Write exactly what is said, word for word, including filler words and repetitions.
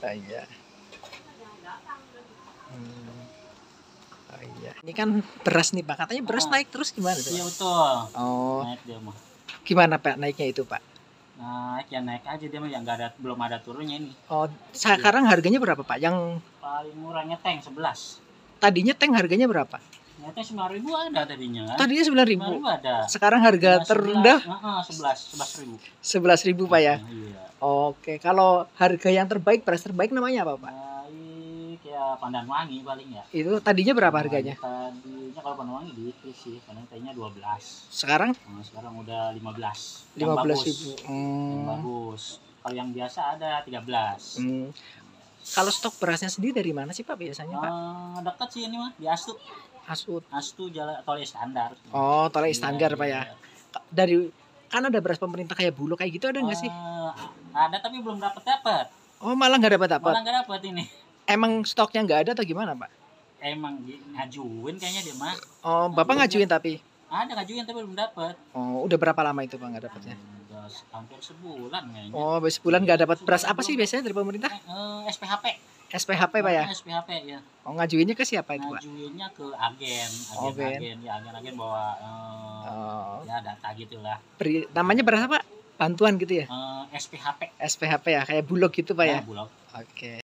Ah, iya. Hmm. Oh iya. Ini kan beras nih Pak. Katanya beras Ah. naik terus gimana tuh? Iya betul. Oh. Naik dia mah. Gimana Pak naiknya itu Pak? Naik ya naik aja dia mah yang nggak ada belum ada turunnya ini. Oh, sekarang harganya berapa Pak? Yang paling murahnya tank sebelas. Tadinya tank harganya berapa? Nyatanya sembilan ribu ada tadinya kan? Tadinya sembilan ribu. sembilan ribu ada. Sekarang harga Nah, terendah heeh, sebelas, sebelas ribu. sebelas ribu Pak ya? Iya. Oke, kalau harga yang terbaik, beras terbaik namanya apa Pak? Baik ya Pandan Wangi paling ya. Itu tadinya berapa harganya? Tadinya kalau Pandan Wangi dikit sih, karena tadinya dua belas. Sekarang? Nah, sekarang udah lima belas. lima belas ribu. Hmm. Yang bagus. Kalau yang biasa ada tiga belas. Hmm. Kalau stok berasnya sendiri dari mana sih Pak biasanya Pak? Uh, dekat sih ini mah di Astu. Asut. Astu jalan tol Iskandar. Oh, tol Iya, Iskandar Pak ya. iya. Dari kan ada beras pemerintah kayak Bulog kayak gitu ada nggak sih? Uh, ada tapi belum dapat dapat. Oh, malah nggak dapat dapat. Malah nggak dapat ini. Emang stoknya nggak ada atau gimana Pak? Emang ngajuin kayaknya dia mah. Oh, Bapak ngajuin tapi? Ada ngajuin tapi belum dapat. Oh, udah berapa lama itu Pak nggak dapatnya? Udah hampir sebulan kayaknya. Oh, sebulan nggak dapat beras apa sih biasanya dari pemerintah? Uh, S P H P. S P H P Pak ya? S P H P ya. Oh, ngajuinnya ke siapa itu Pak? Ngajuinnya ke agen, Oh, agen, agen. agen, ya agen-agen bawa uh, Oh. ya data gitulah. Beri, namanya beras apa? Bantuan gitu ya? Uh, S P H P. S P H P ya, kayak Bulog gitu Pak ya? Bulog. Oke.